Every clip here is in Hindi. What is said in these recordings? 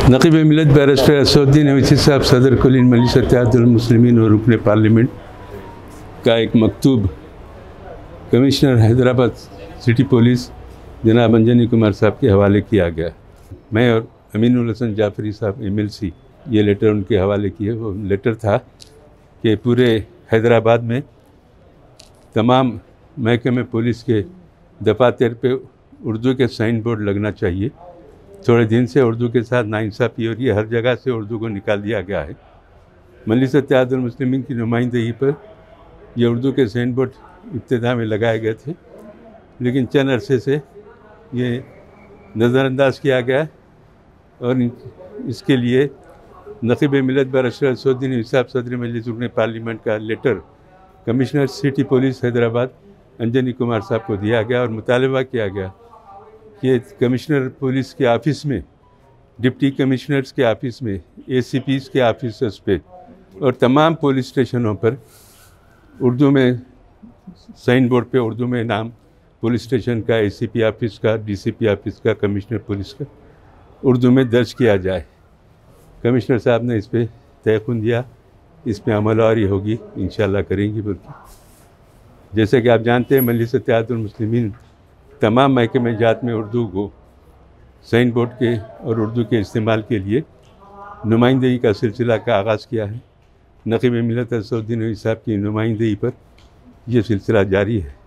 नक़ीब मिल्लत बैरिस्टर असदुद्दीन अवैसी साहब सदर कुल मजलिस इत्तेहादुल मुस्लिमीन और रुकन पार्लियामेंट का एक मकतूब कमिश्नर हैदराबाद सिटी पुलिस जनाब अंजनी कुमार साहब के हवाले किया गया। मैं और अमीनुल हसन जाफरी साहब MLC ये लेटर उनके हवाले किए। वो लेटर था कि पूरे हैदराबाद में तमाम महकमे पुलिस के दफातर पे उर्दू के साइन बोर्ड लगना चाहिए। थोड़े दिन से उर्दू के साथ नाइंसाफ़ी हो रही है, हर जगह से उर्दू को निकाल दिया गया है। मजलिस इत्तेहादुल मुस्लिमीन की नुमाइंदगी पर ये उर्दू के साइन बोर्ड इब्तिदा में लगाए गए थे, लेकिन चंद अरसे से ये नज़रअंदाज किया गया और इसके लिए नक़ीब मिल्लत बैरिस्टर असदुद्दीन अवैसी साहब सदर मजलिस रुकन पार्लियामेंट का letter commissioner city police Hyderabad Anjani Kumar साहब को दिया गया और मुतालबा किया गया कि कमिश्नर पुलिस के ऑफ़िस में, डिप्टी कमिश्नर्स के ऑफ़िस में, ACPs के ऑफिसर्स पे और तमाम पुलिस स्टेशनों पर उर्दू में साइन बोर्ड पे उर्दू में नाम पुलिस स्टेशन का, ACP ऑफिस का, DCP ऑफिस का, कमिश्नर पुलिस का उर्दू में दर्ज किया जाए। कमिश्नर साहब ने इस पर तयक़ुन दिया, इस पर अमलवारी होगी, इंशाअल्लाह करेंगी। बल्कि जैसे कि आप जानते हैं मजलिस इत्तेहादुल मुस्लिमीन तमाम महकमे जात में उर्दू को साइन बोर्ड के और उर्दू के इस्तेमाल के लिए नुमाइंदगी का सिलसिला का आगाज़ किया है। नक़ीब मिल्लत असदुद्दीन अवैसी साहब की नुमाइंदगी पर यह सिलसिला जारी है।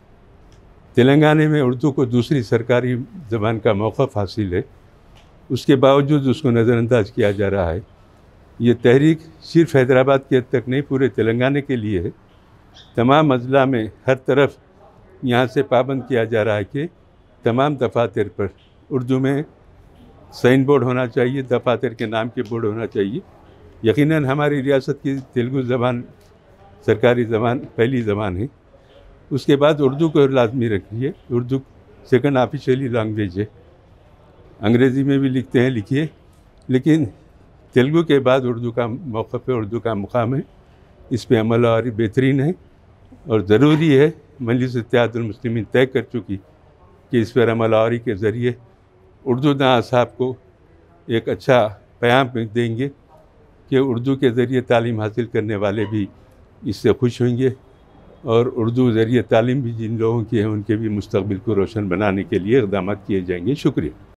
तेलंगाना में उर्दू को दूसरी सरकारी ज़बान का मौक़िफ़ हासिल है, उसके बावजूद उसको नज़रअंदाज किया जा रहा है। ये तहरीक सिर्फ हैदराबाद के हद तक नहीं, पूरे तेलंगाना के लिए है। तमाम अजला में हर तरफ यहाँ से पाबंद किया जा रहा है कि तमाम दफातर पर उर्दू में साइन बोर्ड होना चाहिए, दफातर के नाम के बोर्ड होना चाहिए। यकीनन हमारी रियासत की तेलुगु ज़बान सरकारी ज़बान पहली ज़बान है, उसके बाद उर्दू को लाजमी रखिए। उर्दू सेकंड ऑफिशियली लैंग्वेज है, अंग्रेज़ी में भी लिखते हैं, लिखिए, लेकिन तेलुगु के बाद उर्दू का मौक़िफ़ है, उर्दू का मुकाम है। इस पर अमलवारी बेहतरीन है और ज़रूरी है। मजलिस इत्तेहादुल मुस्लिमीन तय कर चुकी कि इस पर अमलवारी के ज़रिए उर्दू दां साहब को एक अच्छा पैगाम देंगे कि उर्दू के ज़रिए तालीम हासिल करने वाले भी इससे खुश होंगे और उर्दू ज़रिए तालीम भी जिन लोगों की है उनके भी मुस्तक़बिल को रोशन बनाने के लिए इक़दाम किए जाएंगे। शुक्रिया।